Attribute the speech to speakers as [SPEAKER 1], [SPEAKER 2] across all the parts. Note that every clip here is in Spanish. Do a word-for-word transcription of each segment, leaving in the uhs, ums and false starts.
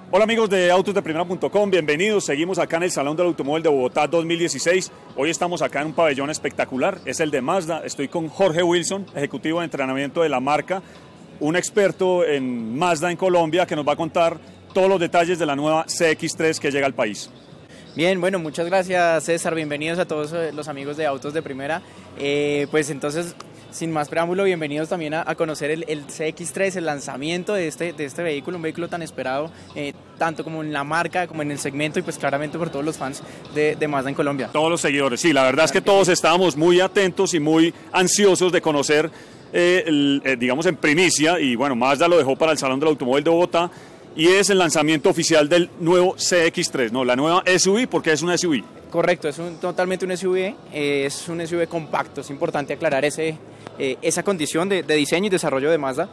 [SPEAKER 1] Hola amigos de autos de primera punto com, bienvenidos, seguimos acá en el Salón del Automóvil de Bogotá dos mil dieciséis, hoy estamos acá en un pabellón espectacular, es el de Mazda, estoy con Jorge Wilson, ejecutivo de entrenamiento de la marca, un experto en Mazda en Colombia que nos va a contar todos los detalles de la nueva C X tres que llega al país.
[SPEAKER 2] Bien, bueno, muchas gracias César, bienvenidos a todos los amigos de Autos de Primera, eh, pues entonces, sin más preámbulo, bienvenidos también a, a conocer el, el C X tres, el lanzamiento de este, de este vehículo, un vehículo tan esperado, eh, tanto como en la marca, como en el segmento y pues claramente por todos los fans de, de Mazda en Colombia.
[SPEAKER 1] Todos los seguidores, sí, la verdad es que todos estábamos muy atentos y muy ansiosos de conocer, eh, el, eh, digamos en primicia, y bueno, Mazda lo dejó para el Salón del Automóvil de Bogotá, y es el lanzamiento oficial del nuevo C X tres, no, la nueva S U V, porque es una S U V.
[SPEAKER 2] Correcto, es un, totalmente un S U V, eh, es un S U V compacto, es importante aclarar ese, eh, esa condición de, de diseño y desarrollo de Mazda,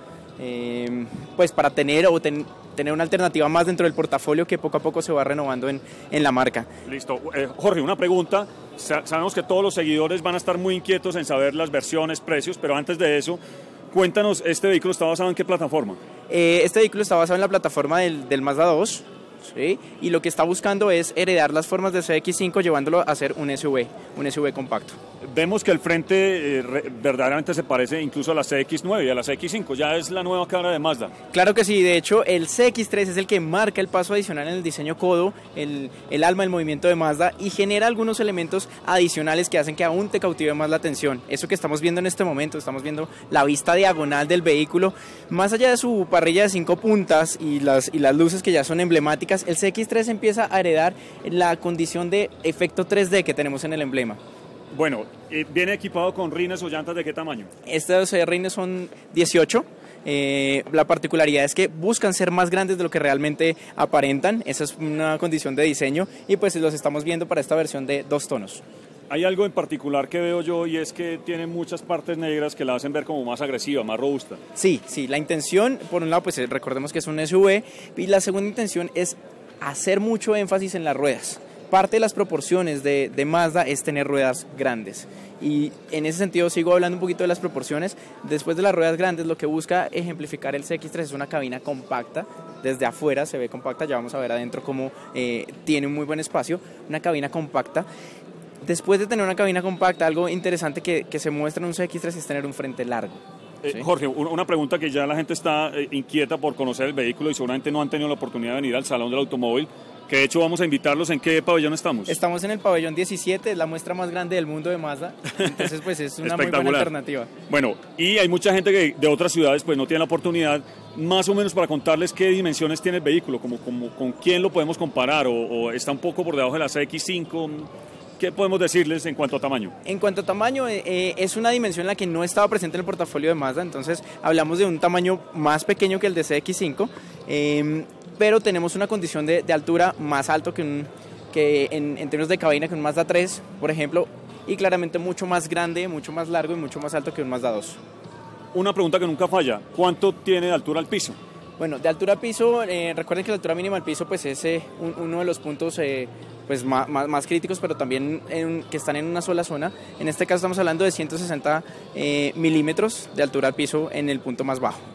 [SPEAKER 2] eh, pues para tener o ten, tener una alternativa más dentro del portafolio que poco a poco se va renovando en, en la marca.
[SPEAKER 1] Listo, eh, Jorge, una pregunta, sabemos que todos los seguidores van a estar muy inquietos en saber las versiones, precios, pero antes de eso, cuéntanos, ¿este vehículo está basado en qué plataforma?
[SPEAKER 2] Eh, este vehículo está basado en la plataforma del, del Mazda dos, ¿sí? Y lo que está buscando es heredar las formas de C X cinco llevándolo a ser un S U V, un S U V compacto.
[SPEAKER 1] Vemos que el frente eh, re, verdaderamente se parece incluso a la C X nueve y a la C X cinco, ya es la nueva cara de Mazda.
[SPEAKER 2] Claro que sí, de hecho el C X tres es el que marca el paso adicional en el diseño codo, el, el alma del movimiento de Mazda y genera algunos elementos adicionales que hacen que aún te cautive más la atención. Eso que estamos viendo en este momento, estamos viendo la vista diagonal del vehículo, más allá de su parrilla de cinco puntas y las, y las luces que ya son emblemáticas, el C X tres empieza a heredar la condición de efecto tres D que tenemos en el emblema.
[SPEAKER 1] Bueno, ¿viene equipado con rines o llantas de qué tamaño?
[SPEAKER 2] Estos rines son dieciocho. Eh, la particularidad es que buscan ser más grandes de lo que realmente aparentan. Esa es una condición de diseño y pues los estamos viendo para esta versión de dos tonos.
[SPEAKER 1] Hay algo en particular que veo yo y es que tiene muchas partes negras que la hacen ver como más agresiva, más robusta.
[SPEAKER 2] Sí, sí, la intención, por un lado, pues recordemos que es un S U V y la segunda intención es hacer mucho énfasis en las ruedas. Parte de las proporciones de, de Mazda es tener ruedas grandes y en ese sentido sigo hablando un poquito de las proporciones. Después de las ruedas grandes, lo que busca ejemplificar el C X tres es una cabina compacta. Desde afuera se ve compacta, ya vamos a ver adentro cómo eh, tiene un muy buen espacio, una cabina compacta. Después de tener una cabina compacta, algo interesante que, que se muestra en un C X tres es tener un frente largo.
[SPEAKER 1] Eh, ¿Sí? Jorge, una pregunta que ya la gente está eh, inquieta por conocer el vehículo y seguramente no han tenido la oportunidad de venir al Salón del Automóvil, que de hecho vamos a invitarlos. ¿En qué pabellón estamos?
[SPEAKER 2] Estamos en el pabellón diecisiete, es la muestra más grande del mundo de Mazda, entonces pues es una muy buena alternativa.
[SPEAKER 1] Bueno, y hay mucha gente que de otras ciudades pues no tiene la oportunidad, más o menos para contarles qué dimensiones tiene el vehículo, como, como con quién lo podemos comparar, o, o está un poco por debajo de la C X cinco. ¿Qué podemos decirles en cuanto a tamaño?
[SPEAKER 2] En cuanto a tamaño, eh, es una dimensión en la que no estaba presente en el portafolio de Mazda, entonces hablamos de un tamaño más pequeño que el de C X cinco, eh, pero tenemos una condición de, de altura más alto que, un, que en, en términos de cabina que un Mazda tres, por ejemplo, y claramente mucho más grande, mucho más largo y mucho más alto que un Mazda dos.
[SPEAKER 1] Una pregunta que nunca falla, ¿cuánto tiene de altura al piso?
[SPEAKER 2] Bueno, de altura a piso, eh, recuerden que la altura mínima al piso pues es eh, un, uno de los puntos eh, pues más, más, más críticos, pero también en, que están en una sola zona. En este caso estamos hablando de ciento sesenta eh, milímetros de altura al piso en el punto más bajo.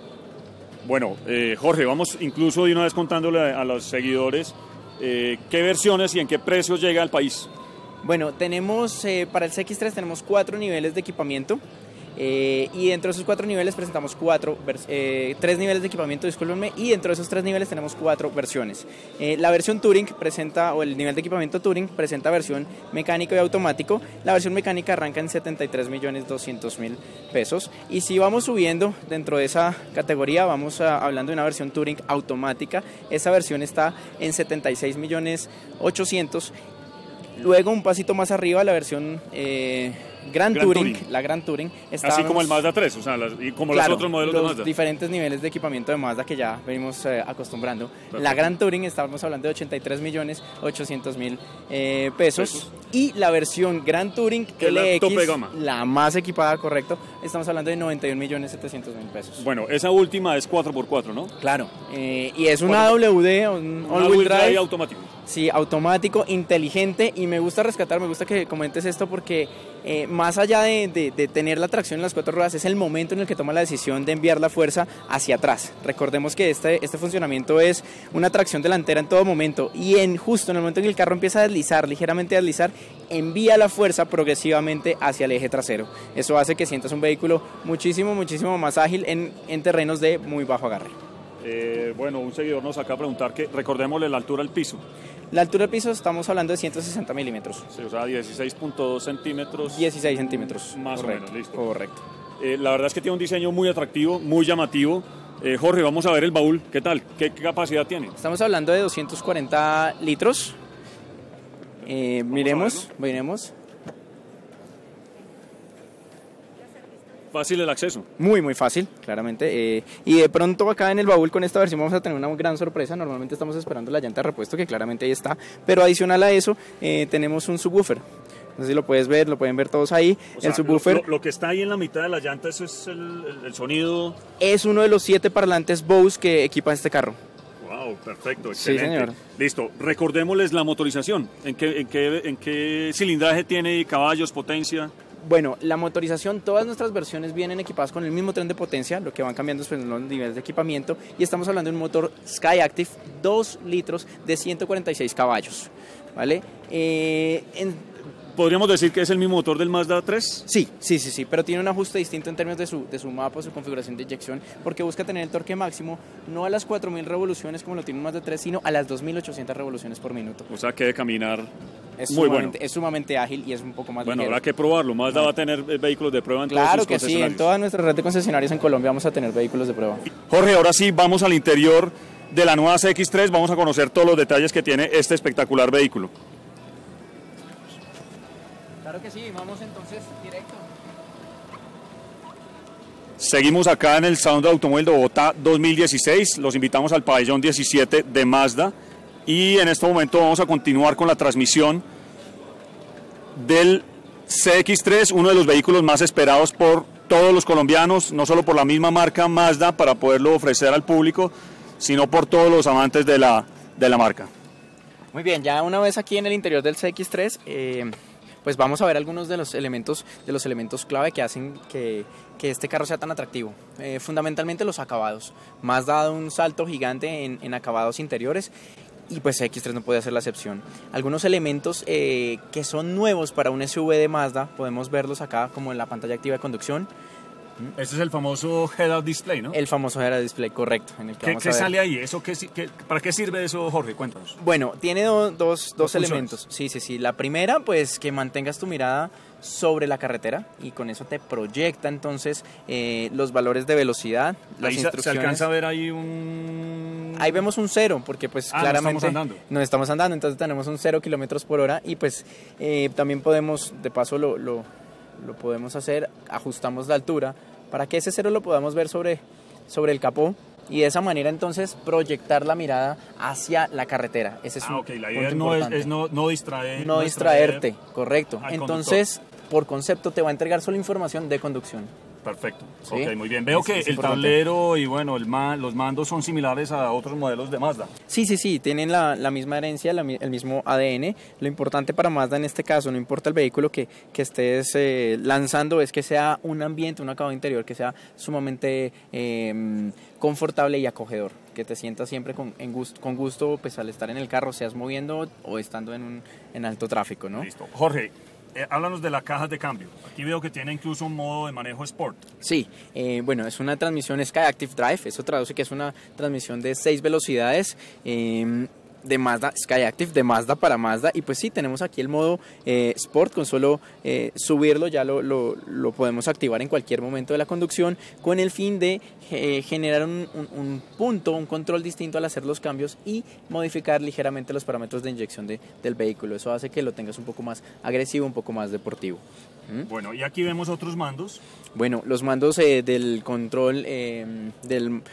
[SPEAKER 1] Bueno, eh, Jorge, vamos incluso de una vez contándole a, a los seguidores eh, qué versiones y en qué precios llega al país.
[SPEAKER 2] Bueno, tenemos eh, para el C X tres tenemos cuatro niveles de equipamiento. Eh, y dentro de esos cuatro niveles presentamos cuatro, eh, tres niveles de equipamiento, discúlpenme, y dentro de esos tres niveles tenemos cuatro versiones. Eh, la versión Touring presenta, o el nivel de equipamiento Touring presenta versión mecánico y automático. La versión mecánica arranca en setenta y tres millones doscientos mil pesos. Y si vamos subiendo dentro de esa categoría, vamos a, hablando de una versión Touring automática. Esa versión está en setenta y seis millones ochocientos mil. Luego un pasito más arriba, la versión eh, Gran, Gran Touring, Touring, la Gran Touring.
[SPEAKER 1] Así como el Mazda tres, o sea, las, y como
[SPEAKER 2] claro,
[SPEAKER 1] los otros modelos
[SPEAKER 2] los
[SPEAKER 1] de Mazda.
[SPEAKER 2] diferentes niveles de equipamiento de Mazda que ya venimos eh, acostumbrando.
[SPEAKER 1] Perfecto.
[SPEAKER 2] La Gran Touring, estamos hablando de ochenta y tres millones ochocientos mil eh, pesos. pesos. y la versión Grand Touring L X,
[SPEAKER 1] la tope de gama,
[SPEAKER 2] la más equipada, correcto, estamos hablando de noventa y un millones setecientos mil pesos.
[SPEAKER 1] Bueno, esa última es cuatro por cuatro, ¿no?
[SPEAKER 2] Claro, eh, y es una W D, un all-wheel drive, drive
[SPEAKER 1] automático.
[SPEAKER 2] Sí, automático, inteligente, y me gusta rescatar, me gusta que comentes esto porque eh, más allá de, de, de tener la tracción en las cuatro ruedas, es el momento en el que toma la decisión de enviar la fuerza hacia atrás. Recordemos que este, este funcionamiento es una tracción delantera en todo momento, y en justo en el momento en que el carro empieza a deslizar, ligeramente a deslizar, envía la fuerza progresivamente hacia el eje trasero. Eso hace que sientas un vehículo muchísimo, muchísimo más ágil en, en terrenos de muy bajo agarre.
[SPEAKER 1] Eh, bueno, un seguidor nos acaba de preguntar que recordémosle la altura del piso.
[SPEAKER 2] La altura del piso estamos hablando de ciento sesenta milímetros.
[SPEAKER 1] Sí, o sea, dieciséis punto dos centímetros.
[SPEAKER 2] dieciséis centímetros.
[SPEAKER 1] Más
[SPEAKER 2] correcto,
[SPEAKER 1] o menos, listo.
[SPEAKER 2] Correcto.
[SPEAKER 1] Eh, la verdad es que tiene un diseño muy atractivo, muy llamativo. Eh, Jorge, vamos a ver el baúl. ¿Qué tal? ¿Qué, qué capacidad tiene?
[SPEAKER 2] Estamos hablando de doscientos cuarenta litros. Eh, miremos, miremos.
[SPEAKER 1] Fácil el acceso.
[SPEAKER 2] Muy, muy fácil, claramente. Eh, y de pronto acá en el baúl con esta versión vamos a tener una gran sorpresa. Normalmente estamos esperando la llanta de repuesto, que claramente ahí está. Pero adicional a eso, eh, tenemos un subwoofer. No sé si lo puedes ver, lo pueden ver todos ahí.
[SPEAKER 1] O sea,
[SPEAKER 2] el subwoofer.
[SPEAKER 1] Lo, lo, lo que está ahí en la mitad de la llanta, eso es el, el, el sonido.
[SPEAKER 2] Es uno de los siete parlantes Bose que equipa este carro.
[SPEAKER 1] Wow, perfecto, excelente.
[SPEAKER 2] Sí, señor.
[SPEAKER 1] Listo, recordémosles la motorización. ¿En qué, en qué, en qué cilindraje tiene, caballos, potencia?
[SPEAKER 2] Bueno, la motorización, todas nuestras versiones vienen equipadas con el mismo tren de potencia, lo que van cambiando son los niveles de equipamiento, y estamos hablando de un motor Skyactiv dos litros de ciento cuarenta y seis caballos, ¿vale? Eh, en,
[SPEAKER 1] ¿Podríamos decir que es el mismo motor del Mazda tres?
[SPEAKER 2] Sí, sí, sí, sí, pero tiene un ajuste distinto en términos de su, de su mapa, su configuración de inyección, porque busca tener el torque máximo no a las cuatro mil revoluciones como lo tiene un Mazda tres, sino a las dos mil ochocientas revoluciones por minuto.
[SPEAKER 1] O sea que debe caminar
[SPEAKER 2] es
[SPEAKER 1] muy bueno.
[SPEAKER 2] Es sumamente ágil y es un poco más
[SPEAKER 1] Bueno,
[SPEAKER 2] ligero.
[SPEAKER 1] habrá que probarlo. Mazda no. va a tener vehículos de prueba en
[SPEAKER 2] claro
[SPEAKER 1] todos sus
[SPEAKER 2] que sí, en toda nuestra red de concesionarios en Colombia vamos a tener vehículos de prueba.
[SPEAKER 1] Jorge, ahora sí, vamos al interior de la nueva C X tres, vamos a conocer todos los detalles que tiene este espectacular vehículo.
[SPEAKER 2] Claro que sí, vamos entonces directo.
[SPEAKER 1] Seguimos acá en el Salón del Automóvil de Bogotá dos mil dieciséis, los invitamos al pabellón diecisiete de Mazda y en este momento vamos a continuar con la transmisión del C X tres, uno de los vehículos más esperados por todos los colombianos, no solo por la misma marca Mazda para poderlo ofrecer al público, sino por todos los amantes de la, de la marca.
[SPEAKER 2] Muy bien, ya una vez aquí en el interior del C X tres, eh, pues vamos a ver algunos de los elementos, de los elementos clave que hacen que, que este carro sea tan atractivo. Eh, fundamentalmente los acabados. Mazda ha dado un salto gigante en, en acabados interiores y pues C X tres no puede ser la excepción. Algunos elementos eh, que son nuevos para un S U V de Mazda, podemos verlos acá como en la pantalla activa de conducción.
[SPEAKER 1] Este es el famoso head-up display, ¿no?
[SPEAKER 2] El famoso head-up display, correcto. En el que
[SPEAKER 1] ¿Qué,
[SPEAKER 2] vamos
[SPEAKER 1] ¿qué
[SPEAKER 2] a ver.
[SPEAKER 1] sale ahí? ¿Eso qué, qué, ¿Para qué sirve eso, Jorge? Cuéntanos.
[SPEAKER 2] Bueno, tiene do, dos, dos, dos elementos.
[SPEAKER 1] Funciones.
[SPEAKER 2] Sí, sí, sí. La primera, pues que mantengas tu mirada sobre la carretera y con eso te proyecta entonces eh, los valores de velocidad, las
[SPEAKER 1] ahí
[SPEAKER 2] instrucciones.
[SPEAKER 1] Se alcanza a ver ahí un...
[SPEAKER 2] Ahí vemos un cero, porque pues
[SPEAKER 1] ah,
[SPEAKER 2] claramente
[SPEAKER 1] no estamos andando.
[SPEAKER 2] No estamos andando, entonces tenemos un cero kilómetros por hora y pues eh, también podemos, de paso lo, lo, lo podemos hacer, ajustamos la altura para que ese cero lo podamos ver sobre, sobre el capó y de esa manera entonces proyectar la mirada hacia la carretera. Ese es
[SPEAKER 1] ah,
[SPEAKER 2] un
[SPEAKER 1] ok, la idea no es, es no, no distraer.
[SPEAKER 2] No, no distraerte, correcto. Entonces,
[SPEAKER 1] conductor.
[SPEAKER 2] Por concepto te va a entregar solo información de conducción.
[SPEAKER 1] Perfecto,
[SPEAKER 2] ¿Sí?
[SPEAKER 1] ok, muy bien. Veo
[SPEAKER 2] es,
[SPEAKER 1] que
[SPEAKER 2] es
[SPEAKER 1] el
[SPEAKER 2] importante.
[SPEAKER 1] tablero y bueno, el man, los mandos son similares a otros modelos de Mazda.
[SPEAKER 2] Sí, sí, sí, tienen la, la misma herencia, la, el mismo A D N. Lo importante para Mazda en este caso, no importa el vehículo que, que estés eh, lanzando, es que sea un ambiente, un acabado interior que sea sumamente eh, confortable y acogedor, que te sientas siempre con, en gusto, con gusto pues, al estar en el carro, seas moviendo o estando en, un, en alto tráfico, ¿no?
[SPEAKER 1] Listo. Jorge, Eh, háblanos de la caja de cambio. Aquí veo que tiene incluso un modo de manejo Sport.
[SPEAKER 2] Sí, eh, bueno, es una transmisión Skyactiv Drive, eso traduce que es una transmisión de seis velocidades eh, de Mazda, Skyactiv, de Mazda para Mazda. Y pues sí, tenemos aquí el modo eh, Sport, con solo eh, subirlo ya lo, lo, lo podemos activar en cualquier momento de la conducción con el fin de eh, generar un, un, un punto, un control distinto al hacer los cambios y modificar ligeramente los parámetros de inyección de, del vehículo. Eso hace que lo tengas un poco más agresivo, un poco más deportivo.
[SPEAKER 1] ¿Mm? Bueno, y aquí vemos otros mandos.
[SPEAKER 2] Bueno, los mandos eh, del control eh, del...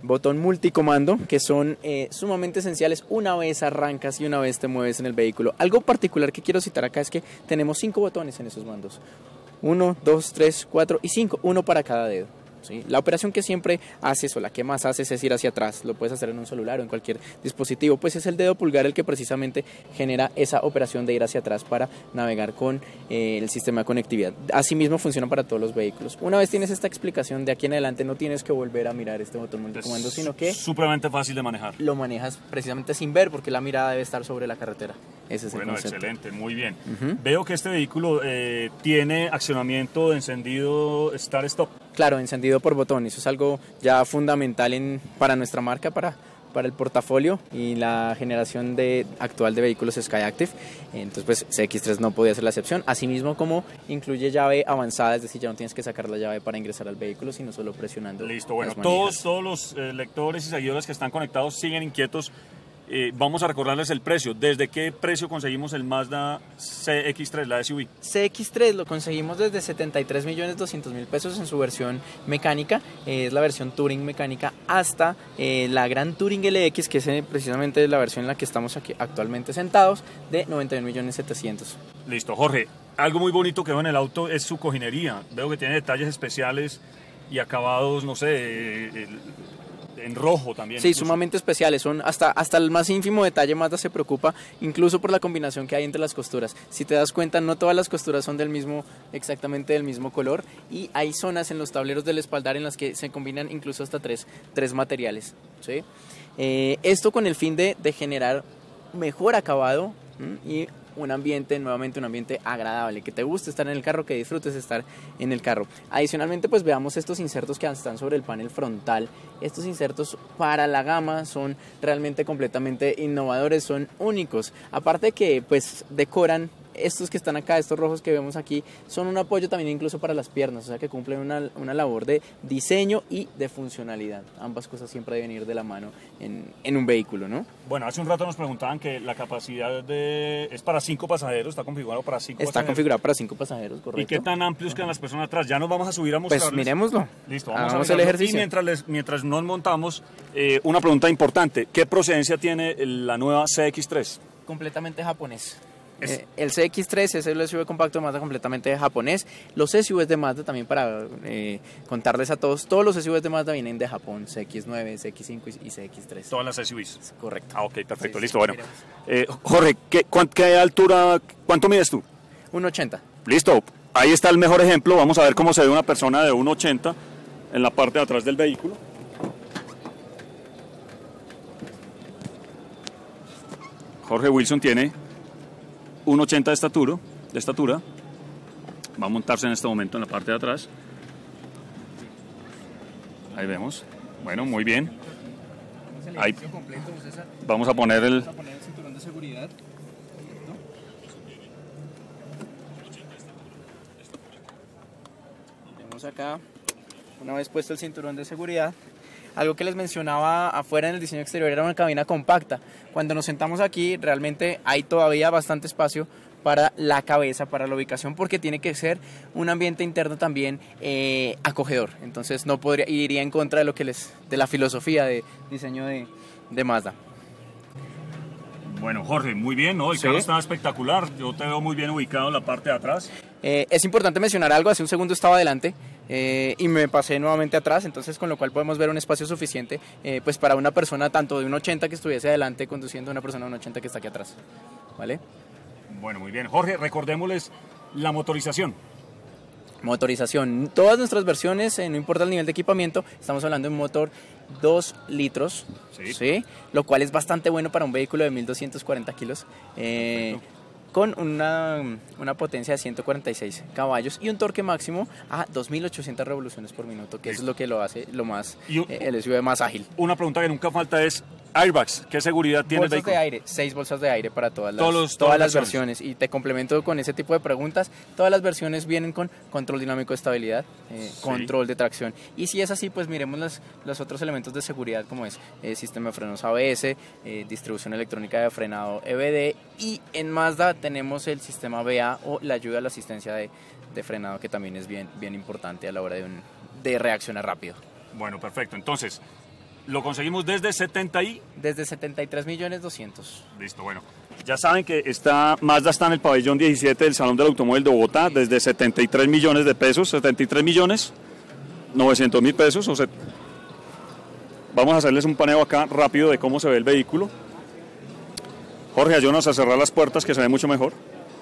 [SPEAKER 2] botón multicomando, que son eh, sumamente esenciales una vez arrancas y una vez te mueves en el vehículo. Algo particular que quiero citar acá es que tenemos cinco botones en esos mandos. Uno, dos, tres, cuatro y cinco, uno para cada dedo. ¿Sí? La operación que siempre haces o la que más haces es ir hacia atrás, lo puedes hacer en un celular o en cualquier dispositivo, pues es el dedo pulgar el que precisamente genera esa operación de ir hacia atrás para navegar con eh, el sistema de conectividad. Asimismo funciona para todos los vehículos. Una vez tienes esta explicación, de aquí en adelante no tienes que volver a mirar este botón multicomando, sino que
[SPEAKER 1] supremamente fácil de manejar.
[SPEAKER 2] Lo manejas precisamente sin ver porque la mirada debe estar sobre la carretera. Ese es
[SPEAKER 1] bueno,
[SPEAKER 2] el concepto.
[SPEAKER 1] Excelente, muy bien. Uh-huh. Veo que este vehículo eh, tiene accionamiento de encendido start-stop.
[SPEAKER 2] Claro, encendido por botón, eso es algo ya fundamental en, para nuestra marca, para, para el portafolio y la generación de, actual de vehículos Skyactiv. Entonces pues C X tres no podía ser la excepción, asimismo como incluye llave avanzada, es decir, ya no tienes que sacar la llave para ingresar al vehículo, sino solo presionando.
[SPEAKER 1] Listo, bueno, todos, todos los eh, lectores y seguidores que están conectados siguen inquietos. Eh, vamos a recordarles el precio. ¿Desde qué precio conseguimos el Mazda C X tres, la S U V?
[SPEAKER 2] C X tres lo conseguimos desde setenta y tres millones doscientos mil pesos en su versión mecánica, eh, es la versión Touring mecánica, hasta eh, la Gran Touring L X, que es eh, precisamente la versión en la que estamos aquí actualmente sentados, de noventa y un millones setecientos.
[SPEAKER 1] Listo, Jorge. Algo muy bonito que veo en el auto es su cojinería. Veo que tiene detalles especiales y acabados, no sé, el, en rojo también.
[SPEAKER 2] Sí, incluso sumamente especiales, son hasta, hasta el más ínfimo detalle. Mazda se preocupa incluso por la combinación que hay entre las costuras. Si te das cuenta, no todas las costuras son del mismo, exactamente del mismo color, y hay zonas en los tableros del espaldar en las que se combinan incluso hasta tres, tres materiales, ¿sí? Eh, esto con el fin de, de generar mejor acabado y un ambiente, nuevamente un ambiente agradable, que te guste estar en el carro, que disfrutes estar en el carro. Adicionalmente, pues veamos estos insertos que están sobre el panel frontal. Estos insertos para la gama son realmente completamente innovadores, son únicos. Aparte que pues decoran, estos que están acá, estos rojos que vemos aquí, son un apoyo también incluso para las piernas, o sea que cumplen una, una labor de diseño y de funcionalidad. Ambas cosas siempre deben ir de la mano en, en un vehículo, ¿no?
[SPEAKER 1] Bueno, hace un rato nos preguntaban que la capacidad de es para cinco pasajeros, está configurado para cinco
[SPEAKER 2] está
[SPEAKER 1] pasajeros. Está
[SPEAKER 2] configurado para cinco pasajeros, correcto.
[SPEAKER 1] ¿Y qué tan amplios quedan las personas atrás? Ya nos vamos a subir a mostrarles.
[SPEAKER 2] Pues miremoslo.
[SPEAKER 1] Listo, vamos
[SPEAKER 2] Hagamos
[SPEAKER 1] a
[SPEAKER 2] el ejercicio.
[SPEAKER 1] Y mientras, les, mientras nos montamos, eh, una pregunta importante. ¿Qué procedencia tiene la nueva C X tres?
[SPEAKER 2] Completamente japonés.
[SPEAKER 1] Es...
[SPEAKER 2] Eh, el C X tres es el S U V compacto de Mazda completamente japonés. Los S U Vs de Mazda, también para eh, contarles a todos, todos los S U Vs de Mazda vienen de Japón, C X nueve, C X cinco y C X tres.
[SPEAKER 1] Todas las S U Vs.
[SPEAKER 2] Correcto.
[SPEAKER 1] Ah, ok, perfecto,
[SPEAKER 2] Sí,
[SPEAKER 1] listo.
[SPEAKER 2] sí,
[SPEAKER 1] Bueno, eh, Jorge, ¿qué, ¿qué altura, cuánto mides tú?
[SPEAKER 2] uno ochenta.
[SPEAKER 1] Listo, ahí está el mejor ejemplo. Vamos a ver cómo se ve una persona de uno ochenta en la parte de atrás del vehículo. Jorge Wilson tiene uno ochenta de estatura, de estatura. Va a montarse en este momento en la parte de atrás. Ahí vemos. Bueno, muy bien. Ahí vamos a poner el...
[SPEAKER 2] Vamos a poner el cinturón de seguridad. Vemos acá, una vez puesto el cinturón de seguridad, algo que les mencionaba afuera en el diseño exterior era una cabina compacta. Cuando nos sentamos aquí realmente hay todavía bastante espacio para la cabeza, para la ubicación, porque tiene que ser un ambiente interno también eh, acogedor. Entonces no podría, iría en contra de lo que les, de la filosofía de diseño de, de Mazda.
[SPEAKER 1] Bueno, Jorge, muy bien, ¿no? El
[SPEAKER 2] Sí.
[SPEAKER 1] carro está espectacular. Yo te veo muy bien ubicado en la parte de atrás.
[SPEAKER 2] Eh, es importante mencionar algo, hace un segundo estaba adelante eh, y me pasé nuevamente atrás, entonces con lo cual podemos ver un espacio suficiente eh, pues para una persona tanto de un ochenta que estuviese adelante conduciendo a una persona de un ochenta que está aquí atrás, ¿vale?
[SPEAKER 1] Bueno, muy bien. Jorge, recordémosles la motorización.
[SPEAKER 2] Motorización, todas nuestras versiones, eh, no importa el nivel de equipamiento, estamos hablando de un motor dos litros,
[SPEAKER 1] Sí.
[SPEAKER 2] ¿sí? Lo cual es bastante bueno para un vehículo de mil doscientos cuarenta kilos. Eh, con una, una potencia de ciento cuarenta y seis caballos y un torque máximo a dos mil ochocientas revoluciones por minuto, que eso es lo que lo hace lo más,
[SPEAKER 1] Y un-
[SPEAKER 2] eh, el S U V más ágil.
[SPEAKER 1] Una pregunta que nunca falta es airbags. ¿Qué seguridad tiene el
[SPEAKER 2] Bolsas
[SPEAKER 1] vehículo?
[SPEAKER 2] de aire, seis bolsas de aire para todas las,
[SPEAKER 1] Todos los-
[SPEAKER 2] todas
[SPEAKER 1] todas
[SPEAKER 2] las
[SPEAKER 1] las
[SPEAKER 2] versiones. Y te complemento con ese tipo de preguntas. Todas las versiones vienen con control dinámico de estabilidad, eh,
[SPEAKER 1] Sí.
[SPEAKER 2] control de tracción. Y si es así, pues miremos los, los otros elementos de seguridad, como es eh, sistema de frenos A B S, eh, distribución electrónica de frenado E B D. Y en Mazda tenemos el sistema B A o la ayuda a la asistencia de, de frenado, que también es bien, bien importante a la hora de, un, de reaccionar rápido.
[SPEAKER 1] Bueno, perfecto. Entonces, Lo conseguimos desde setenta y...
[SPEAKER 2] Desde setenta y tres millones doscientos.
[SPEAKER 1] Listo, bueno. Ya saben que está, Mazda está en el pabellón diecisiete del Salón del Automóvil de Bogotá desde setenta y tres millones de pesos, setenta y tres millones novecientos mil pesos. O sea, vamos a hacerles un paneo acá rápido de cómo se ve el vehículo. Jorge, ayúdanos a cerrar las puertas que se ve mucho mejor.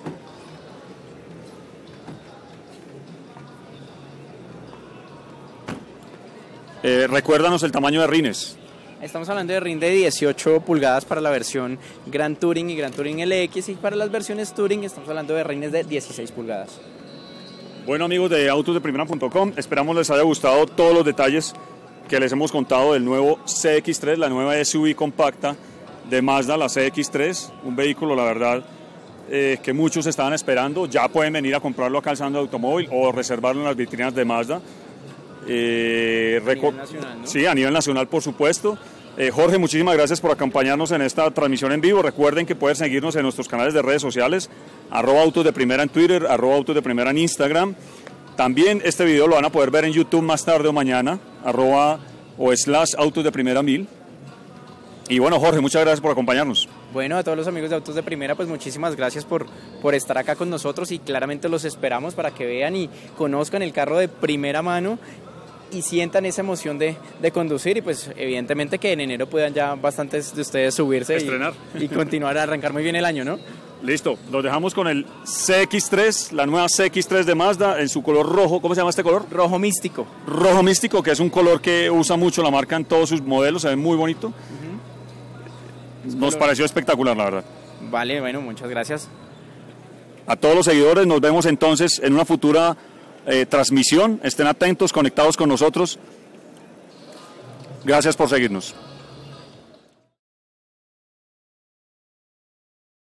[SPEAKER 1] Eh, recuérdanos el tamaño de rines.
[SPEAKER 2] Estamos hablando de rin de dieciocho pulgadas para la versión Grand Touring y Grand Touring L X, y para las versiones Touring estamos hablando de rines de dieciséis pulgadas.
[SPEAKER 1] Bueno, amigos de autos de primera punto com, esperamos les haya gustado todos los detalles que les hemos contado del nuevo C X tres, la nueva S U V compacta de Mazda, la C X tres, un vehículo, la verdad, eh, que muchos estaban esperando. Ya pueden venir a comprarlo acá al Salón del Automóvil o reservarlo en las vitrinas de Mazda. Eh,
[SPEAKER 2] a nivel nacional, ¿no?
[SPEAKER 1] Sí, a nivel nacional, por supuesto. Eh, Jorge, muchísimas gracias por acompañarnos en esta transmisión en vivo. Recuerden que pueden seguirnos en nuestros canales de redes sociales, arroba autos de primera en Twitter, arroba autos de primera en Instagram. También este video lo van a poder ver en YouTube más tarde o mañana, arroba o slash autos de primera mil. Y bueno, Jorge, muchas gracias por acompañarnos.
[SPEAKER 2] Bueno, a todos los amigos de Autos de Primera, pues muchísimas gracias por, por estar acá con nosotros, y claramente los esperamos para que vean y conozcan el carro de primera mano y sientan esa emoción de, de conducir, y pues evidentemente que en enero puedan ya bastantes de ustedes subirse
[SPEAKER 1] Estrenar.
[SPEAKER 2] y, y continuar a arrancar muy bien el año, ¿no?
[SPEAKER 1] Listo, los dejamos con el C X tres, la nueva C X tres de Mazda en su color rojo. ¿Cómo se llama este color?
[SPEAKER 2] Rojo místico.
[SPEAKER 1] Rojo místico, que es un color que usa mucho la marca en todos sus modelos, se ve muy bonito. Uh-huh. Nos color... pareció espectacular, la verdad.
[SPEAKER 2] Vale, bueno, muchas gracias.
[SPEAKER 1] A todos los seguidores, nos vemos entonces en una futura eh, transmisión. Estén atentos, conectados con nosotros. Gracias por seguirnos.